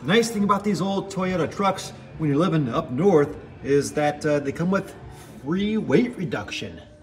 The nice thing about these old Toyota trucks when you're living up north is that they come with free weight reduction.